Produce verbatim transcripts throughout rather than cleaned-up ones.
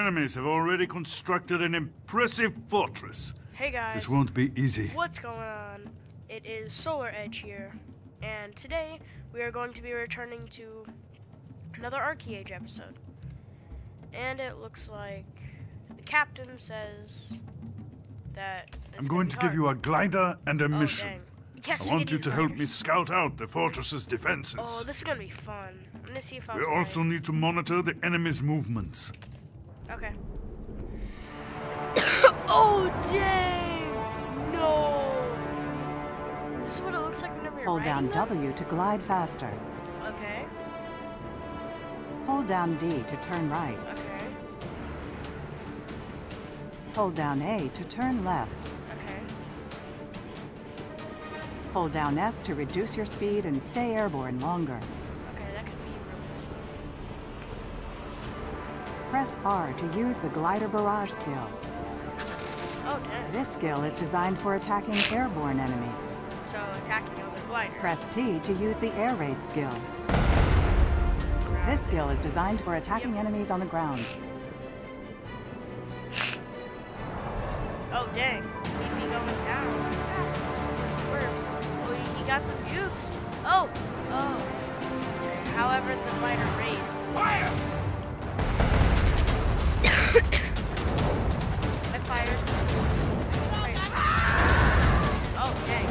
enemies have already constructed an impressive fortress. Hey guys. This won't be easy. What's going on? It is Solar Edge here, and today we are going to be returning to another Archeage episode. And it looks like the captain says that it's I'm going to give you a glider and a oh, mission. Dang. Yes, I want you to help me gliders. scout out the fortress's defenses. Oh, this is gonna be fun. I'm gonna see if I We was also right. need to monitor the enemy's movements. Okay. Oh dang! No. This is what it looks like whenever you're Hold down riding them? W to glide faster. Okay. Hold down D to turn right. Okay. Hold down A to turn left. Okay. Hold down S to reduce your speed and stay airborne longer. Okay, that could be real useful. Press R to use the glider barrage skill. Oh dang. This skill is designed for attacking airborne enemies. So attacking on the glider. Press T to use the air raid skill. This skill is designed for attacking Yep. enemies on the ground. Oh dang. He'd be going down. Swerves. Oh, he, he got some jukes. Oh. Oh. Okay. However, the glider raised. Fire! I fired. Fired. Oh dang.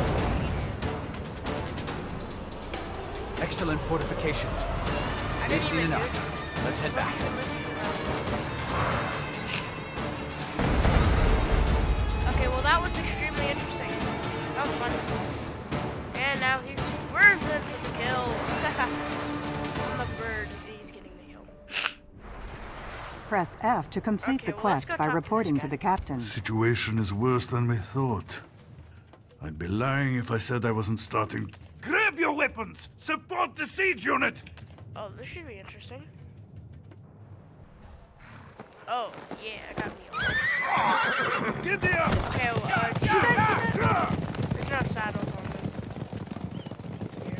Excellent fortifications. I They've didn't seen even enough. do it. Let's head back. Okay, well that was extremely interesting. That was funny. And now he swerves in for the kill. I'm a bird, and he's getting the kill. Press F to complete Okay, the well, let's quest go by talk to this reporting to guy. the captain. Situation is worse than we thought. I'd be lying if I said I wasn't starting. Grab your weapons! Support the siege unit! Oh, this should be interesting. Oh, yeah, I got me. Get there! Okay, well, uh, do you guys see that? There's no saddles on them. Here.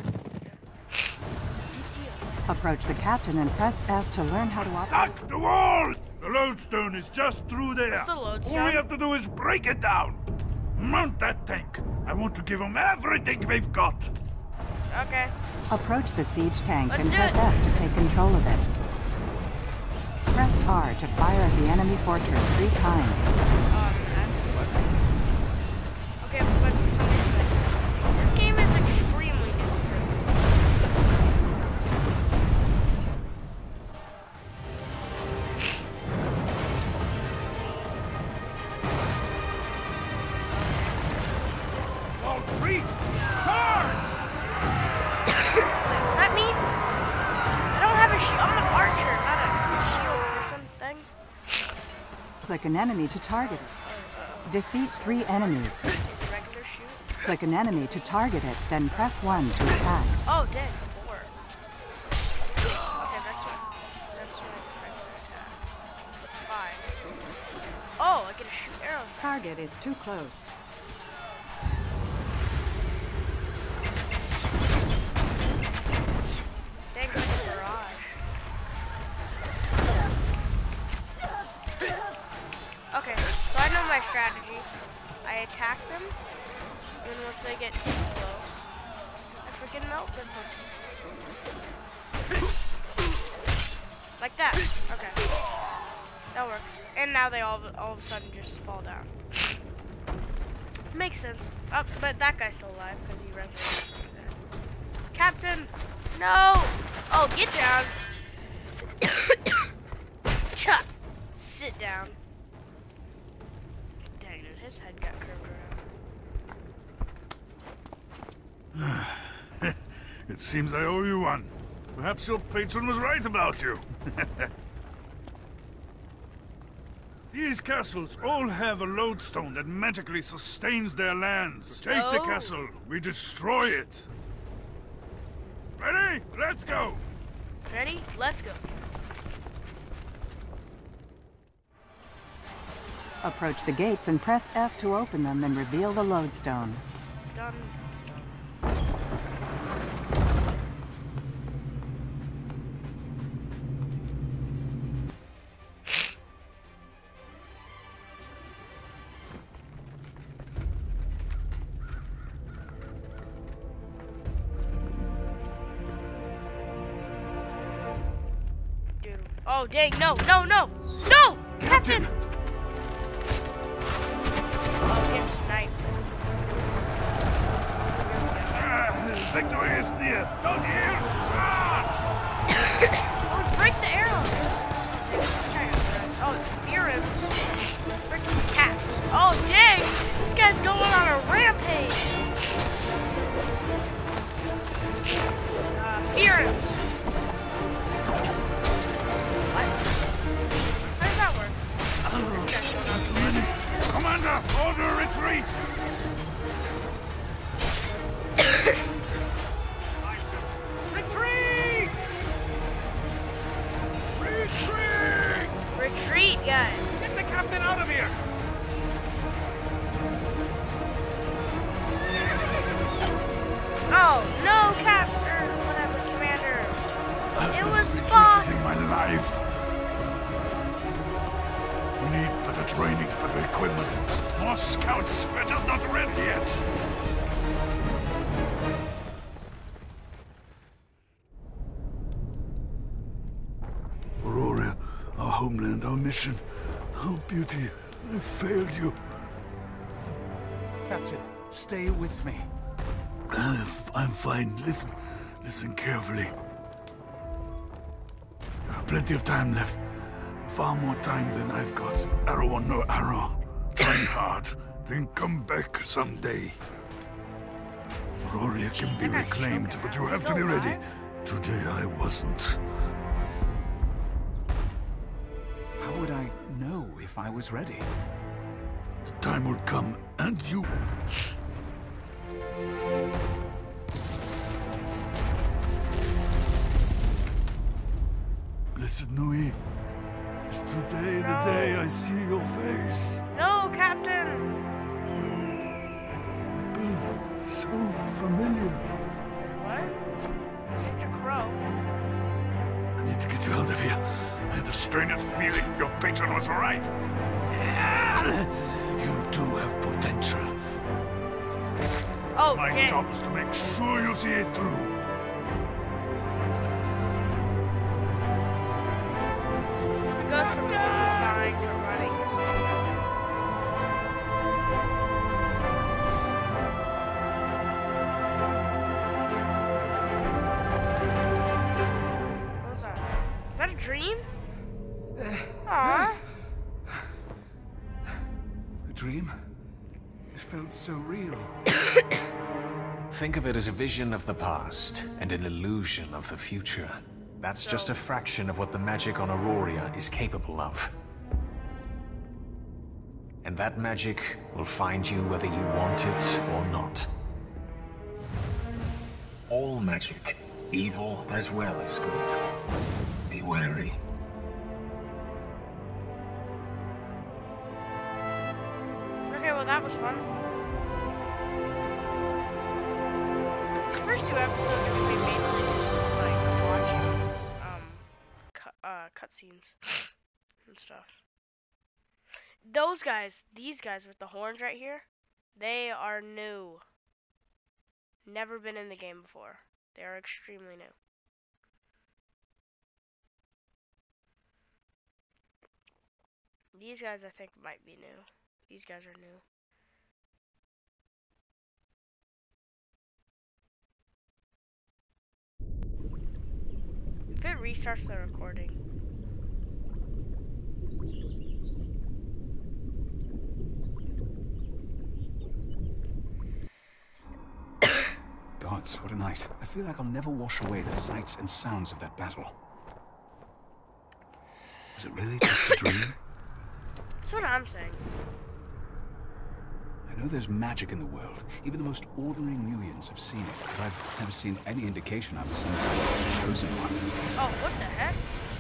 Okay. Approach the captain and press F to learn how to operate. Attack the wall! The lodestone is just through there. What's the All lodestone? we have to do is break it down. Mount that tank. I want to give them everything we've got. Okay. Approach the siege tank Let's and do press it. F to take control of it. Press R to fire at the enemy fortress three times. Um, that's okay, but for some reason, this game is extremely difficult. Walls reached! Charge! Wait, was that me? I don't have a shield. I'm an archer, not a shield or something. Click an enemy to target it. Defeat three enemies. It's a regular shoot. Click an enemy to target it, then press one to attack. Oh, dang, four. Okay, that's right. That's right. Regular attack. That's five. Oh, I get to shoot arrows. Target is too close. Dang, like a barrage. Okay, so I know my strategy. I attack them, and then once they get too close, I freaking melt their pussies. Like that. Okay. That works. And now they all all of a sudden just fall down. Makes sense. Oh, but that guy's still alive because he resurrected. Captain! No! Oh, get down! Chuck! Sit down. Dang it, his head got curved around. It seems I owe you one. Perhaps your patron was right about you. These castles all have a lodestone that magically sustains their lands. Take the Oh. castle, we destroy it. Ready? Let's go! Ready? Let's go. Approach the gates and press F to open them and reveal the lodestone. Done. Oh, dang, no, no, no! No! Captain! Captain! Oh, get sniped. Ah, victory is near. Don't yield. Charge! Oh, break the arrow! Oh, fear him. Freaking cats. Oh, dang! This guy's going on a rampage! Uh, fear him. What? How does that work? This guy's going on Too many. Commander, order retreat! Retreat! Retreat! Retreat, guys. Get the captain out of here! Oh, no, Captain, whatever, Commander. It was Retreated fun. in my life. We need better training, better equipment. More scouts. We're just not ready yet. Aurora, our homeland, our mission. Oh, beauty, I failed you. Captain, stay with me. Uh, I'm fine. Listen, listen carefully. You have plenty of time left. Far more time than I've got. Arrow or no arrow. Train hard, then come back someday. Aurora can be reclaimed, but you have to be ready. Today I wasn't. How would I know if I was ready? The time will come, and you... Blessed Nui, is today the No. day I see your face. No, Captain. Oh, so familiar. What? It's a crow. I need to get you out of here. I had a strange feeling your patron was right. You do have potential. Oh, My dang. job is to make sure you see it through. It goes from almost dying to running. What was that? Is that a dream? Aww. A dream? It felt so real. Think of it as a vision of the past and an illusion of the future. That's just a fraction of what the magic on Aurora is capable of. And that magic will find you whether you want it or not. All magic, evil as well as good. Be wary. Okay, well that was fun. These first two episodes we made mainly just like watching um cu uh cutscenes and stuff. Those guys, these guys with the horns right here, they are new. Never been in the game before. They are extremely new. These guys I think might be new. These guys are new. If it restarts the recording. Gods, what a night. I feel like I'll never wash away the sights and sounds of that battle. Was it really just a dream? That's what I'm saying. I know there's magic in the world. Even the most ordinary Muyans have seen it, but I've never seen any indication I was some kind of chosen one. Oh, what the heck?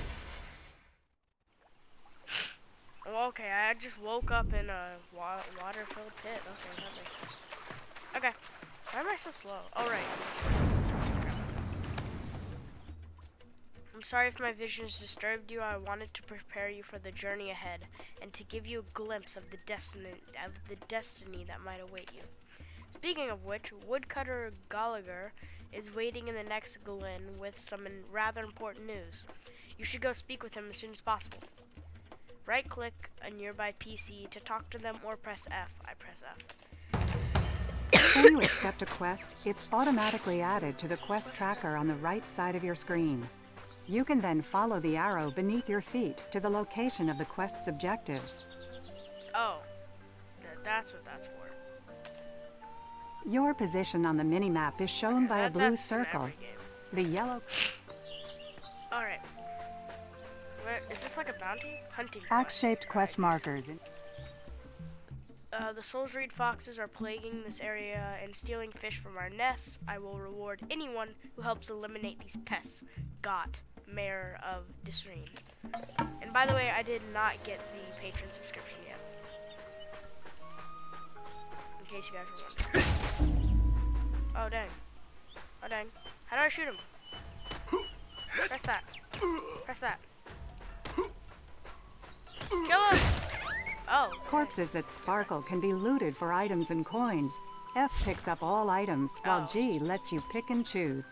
Well, okay, I just woke up in a wa water-filled pit. Okay, that makes sense. Okay, why am I so slow? Oh, right. I'm sorry if my visions disturbed you. I wanted to prepare you for the journey ahead and to give you a glimpse of the destiny of the destiny that might await you. Speaking of which, Woodcutter Gallagher is waiting in the next glen with some rather important news. You should go speak with him as soon as possible. Right-click a nearby P C to talk to them or press F. I press F. When you accept a quest, it's automatically added to the quest tracker on the right side of your screen. You can then follow the arrow beneath your feet to the location of the quest's objectives. Oh, th that's what that's for. Your position on the minimap is shown Okay, by that, a blue that's in circle. every game. The yellow... Alright. Where, is this like a bounty? Hunting quest. Axe-shaped quest markers. In Uh, the Souls Reed foxes are plaguing this area and stealing fish from our nests. I will reward anyone who helps eliminate these pests. Got, Mayor of Disreen. And by the way, I did not get the patron subscription yet. In case you guys were wondering. Oh dang. Oh dang. How do I shoot him? Press that. Press that. Kill him! Oh. corpses that sparkle can be looted for items and coins. F picks up all items, while Oh. G lets you pick and choose.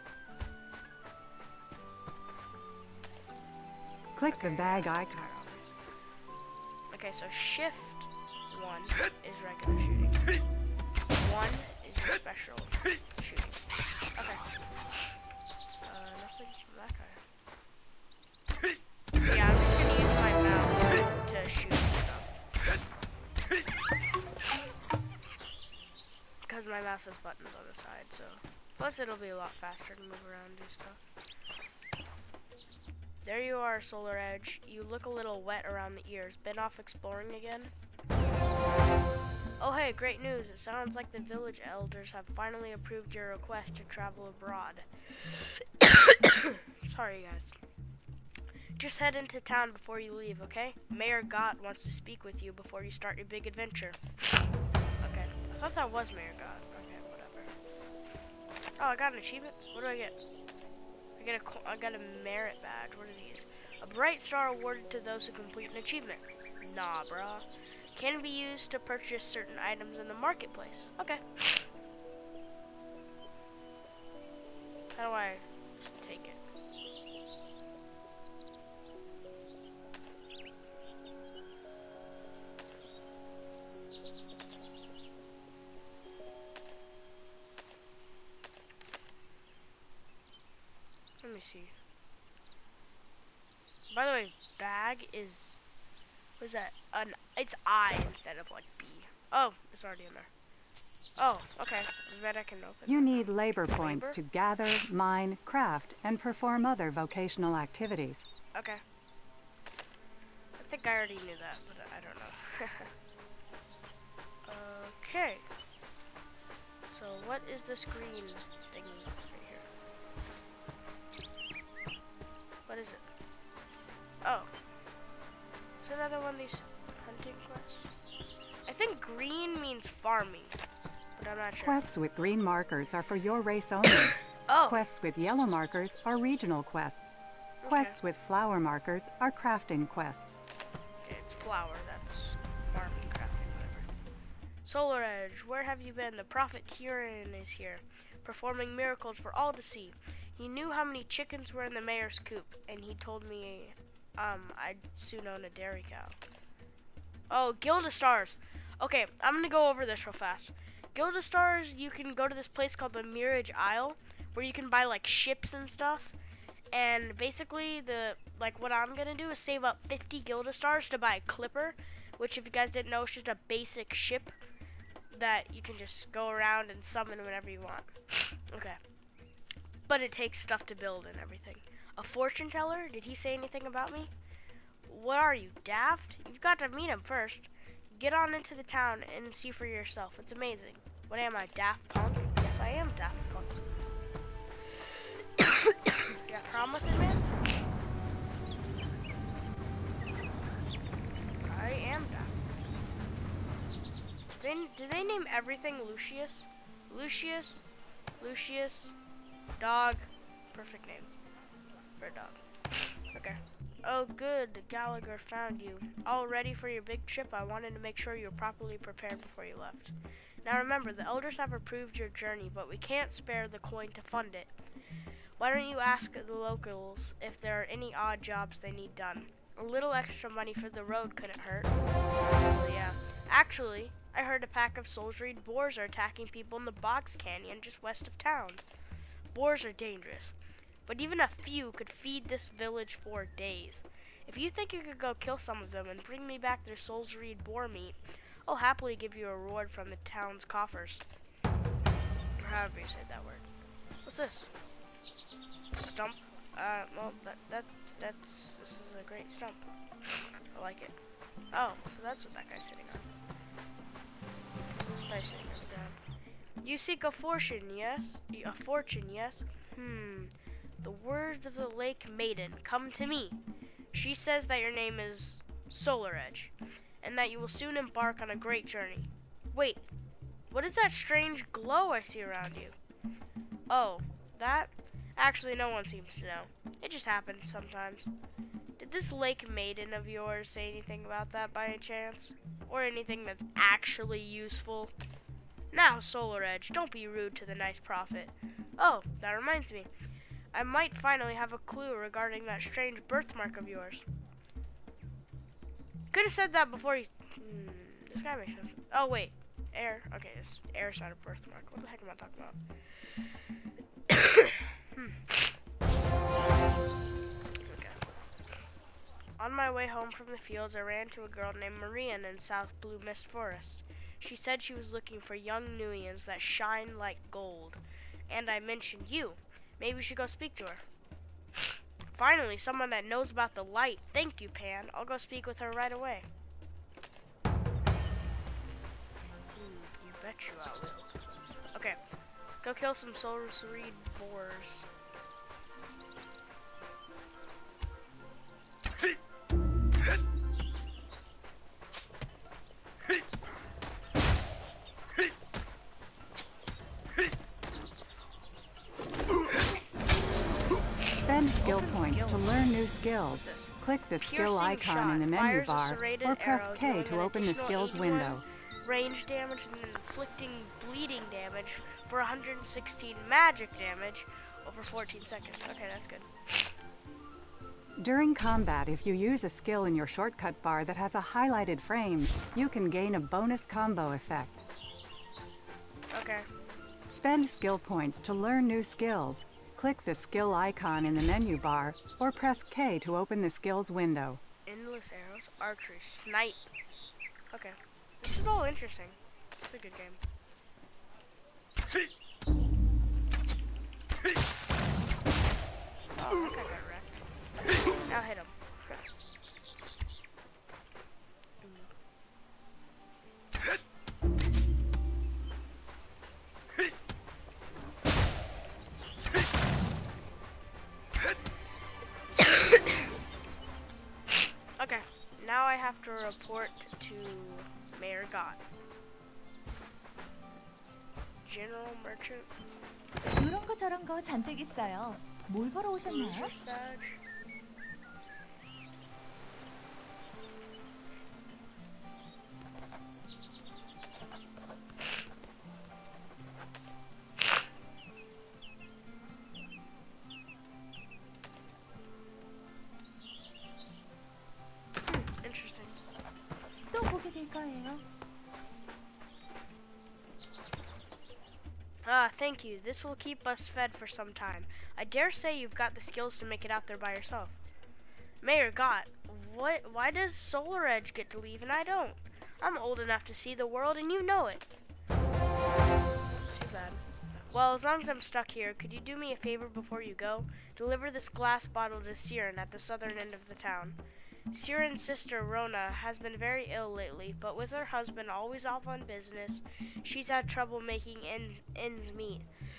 Click the bag icon. Okay, so shift one is regular shooting. One is your special shooting. Okay. Uh, nothing from that guy. Yeah, I'm just gonna use my mouse to shoot stuff. Because my mouse has buttons on the side, so. Plus, it'll be a lot faster to move around and do stuff. There you are, Solar Edge. You look a little wet around the ears. Been off exploring again? Oh hey, great news. It sounds like the village elders have finally approved your request to travel abroad. Sorry guys. Just head into town before you leave, okay? Mayor Gott wants to speak with you before you start your big adventure. Okay, I thought that was Mayor Gott. Okay, whatever. Oh, I got an achievement? What do I get? I get a, I got a merit badge. What are these? A bright star awarded to those who complete an achievement. Nah, bruh. Can be used to purchase certain items in the marketplace. Okay. How do I just take it? Let me see. By the way, bag is, what is that? An, it's I instead of like B. Oh, it's already in there. Oh, okay. I bet I can open You it. need labor points Labor? to gather, mine, craft, and perform other vocational activities. Okay. I think I already knew that, but I don't know. Okay. So what is this green thingy right here? What is it? Oh. Is another one of these hunting quests? I think green means farming, but I'm not sure. Quests with green markers are for your race only. Oh. Quests with yellow markers are regional quests. Quests with flower markers are crafting quests. Okay, it's flower, that's farming, crafting, whatever. Solar Edge, where have you been? The Prophet Tyrion is here, performing miracles for all to see. He knew how many chickens were in the mayor's coop, and he told me um, I'd soon own a dairy cow. Oh, Guild of Stars. Okay, I'm gonna go over this real fast. Guild of Stars, you can go to this place called the Mirage Isle, where you can buy like ships and stuff. And basically, the like what I'm gonna do is save up fifty Guild of Stars to buy a Clipper, which if you guys didn't know, is just a basic ship that you can just go around and summon whenever you want. Okay. But it takes stuff to build and everything. A fortune teller? Did he say anything about me? What are you, daft? You've got to meet him first. Get on into the town and see for yourself. It's amazing. What am I, Daft Punk? Yes, I am Daft Punk. You got a problem with it, man? I am Daft. They, did they name everything Lucius? Lucius, Lucius, dog. Perfect name for a dog. Okay. Oh good, Gallagher found you. All ready for your big trip? I wanted to make sure you were properly prepared before you left. Now remember, the elders have approved your journey, but we can't spare the coin to fund it. Why don't you ask the locals if there are any odd jobs they need done? A little extra money for the road couldn't hurt. Well, yeah. Actually, I heard a pack of soul-reed boars are attacking people in the Box Canyon just west of town. Boars are dangerous, but even a few could feed this village for days. If you think you could go kill some of them and bring me back their soul-reed boar meat, I'll happily give you a reward from the town's coffers. Or however you say that word. What's this? Stump? Uh, well, that, that, that's, this is a great stump. I like it. Oh, so that's what that guy's sitting on. Guy's sitting on the ground. You seek a fortune, yes? A fortune, yes? Hmm. The words of the Lake Maiden come to me. She says that your name is Solar Edge, and that you will soon embark on a great journey. Wait, what is that strange glow I see around you? Oh, that? Actually, no one seems to know. It just happens sometimes. Did this Lake Maiden of yours say anything about that by any chance? Or anything that's actually useful? Now, Solar Edge, don't be rude to the nice prophet. Oh, that reminds me. I might finally have a clue regarding that strange birthmark of yours. Could have said that before he... Hmm, this guy makes no sense. Oh, wait. Air. Okay, this air side of birthmark. What the heck am I talking about? hmm. Okay. On my way home from the fields, I ran into a girl named Marian in South Blue Mist Forest. She said she was looking for young Nuians that shine like gold. And I mentioned you. Maybe we should go speak to her. Finally, someone that knows about the light. Thank you, Pan. I'll go speak with her right away. Hmm, you bet you I will. Okay, let's go kill some soul-reed boars. Spend skill points to learn new skills. Click the skill icon in the menu bar or press K to open the skills window. Range damage and inflicting bleeding damage for one hundred sixteen magic damage over fourteen seconds. Okay, that's good. During combat, if you use a skill in your shortcut bar that has a highlighted frame, you can gain a bonus combo effect. Okay. Spend skill points to learn new skills. Click the skill icon in the menu bar or press K to open the skills window. Endless arrows, archery, snipe. Okay. This is all interesting. It's a good game. Oh, that guy got wrecked. Now hit him. Okay, now I have to report to Mayor God. General Merchant. 이런 거 저런 거 잔뜩 있어요. 뭘 보러 오셨나요? User's badge. Hmm, interesting. 또 보게 될 거예요. Ah, thank you. This will keep us fed for some time. I dare say you've got the skills to make it out there by yourself. Mayor God, what? Why does Solar Edge get to leave and I don't? I'm old enough to see the world and you know it. Too bad. Well, as long as I'm stuck here, could you do me a favor before you go? Deliver this glass bottle to Siren at the southern end of the town. Siren's sister, Rona, has been very ill lately, but with her husband always off on business, she's had trouble making ends, ends meet.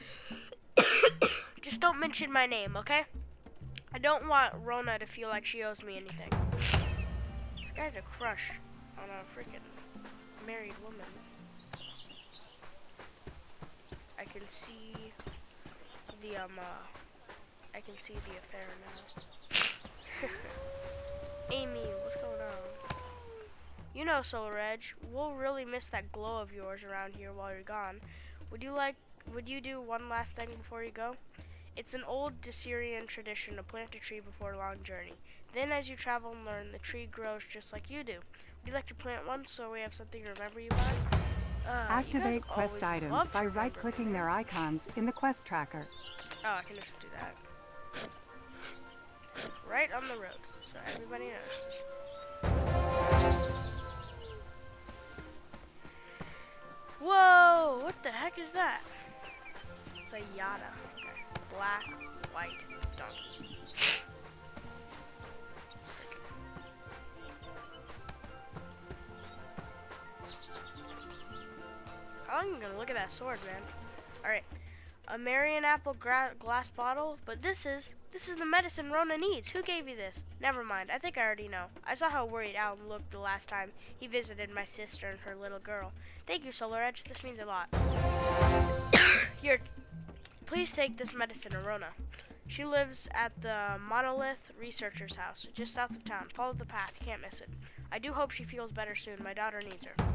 Just don't mention my name, okay? I don't want Rona to feel like she owes me anything. This guy's a crush on a freaking married woman. I can see the, um, uh, I can see the affair now. Amy, what's going on? You know, Solar Edge, we'll really miss that glow of yours around here while you're gone. Would you like, would you do one last thing before you go? It's an old Assyrian tradition to plant a tree before a long journey. Then as you travel and learn, the tree grows just like you do. Would you like to plant one so we have something to remember you by? Uh, Activate you guys quest always items love to by remember right-clicking me. their icons in the quest tracker. Oh, I can just do that. Right on the road, so everybody knows. Whoa! What the heck is that? It's a yada. Okay. Black, white, donkey. I'm gonna look at that sword, man. Alright. A Marion apple gra glass bottle, but this is this is the medicine Rona needs. Who gave you this? Never mind. I think I already know. I saw how worried Alan looked the last time he visited my sister and her little girl. Thank you, Solar Edge. This means a lot. Here, please take this medicine to Rona. She lives at the Monolith Researcher's house, just south of town. Follow the path. You can't miss it. I do hope she feels better soon. My daughter needs her.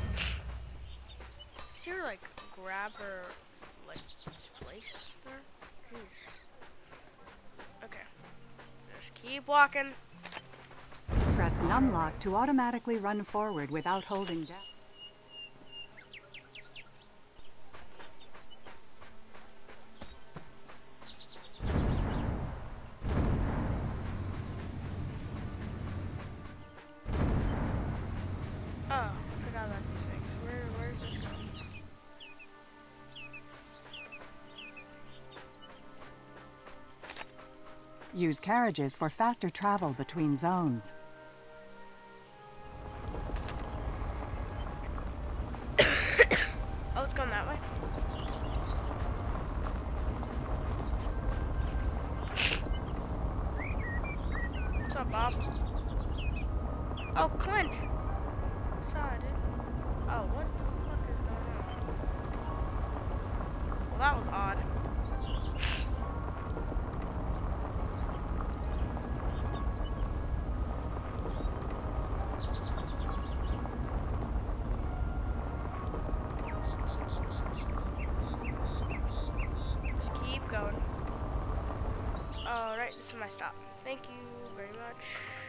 See her, like, grab her, like, place there? Jeez. Okay. Just keep walking. Press numlock to automatically run forward without holding down. Oh, I forgot about these things. Where, where's this going? Use carriages for faster travel between zones. Oh, it's going that way. What's up, Bob? Oh, Clint! Saw it, dude. Oh, what the fuck is going on? Well, that was odd. Just keep going. Alright, this is my stop. Thank you very much.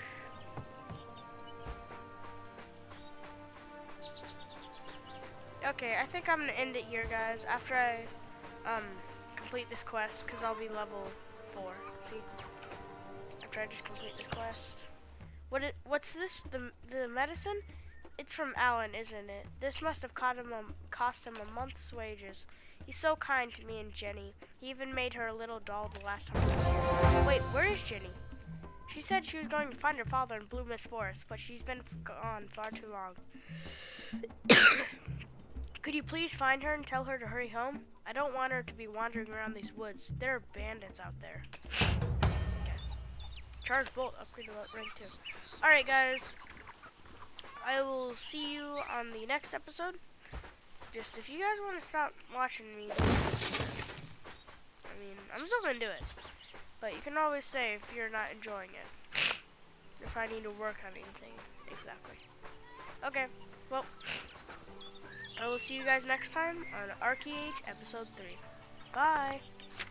Okay, I think I'm gonna end it here, guys, after I um complete this quest, because I'll be level four. See? After I just complete this quest. What it, what's this? The the medicine? It's from Alan, isn't it? This must have cost him a, cost him a month's wages. He's so kind to me and Jenny. He even made her a little doll the last time I was here. Wait, where is Jenny? She said she was going to find her father in Blue Mist Forest, but she's been gone far too long. Could you please find her and tell her to hurry home? I don't want her to be wandering around these woods. There are bandits out there. Okay. Charge bolt, upgrade to rank two. Alright, guys. I will see you on the next episode. Just if you guys want to stop watching me do this, I mean, I'm still going to do it. But you can always say if you're not enjoying it. If I need to work on anything. Exactly. Okay. Well, I will see you guys next time on Archeage episode three. Bye.